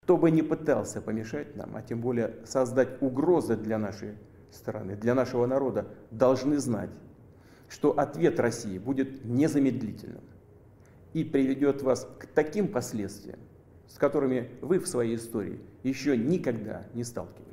Кто бы ни пытался помешать нам, а тем более создать угрозы для нашей страны, для нашего народа, должны знать, что ответ России будет незамедлительным и приведет вас к таким последствиям, с которыми вы в своей истории еще никогда не сталкивались.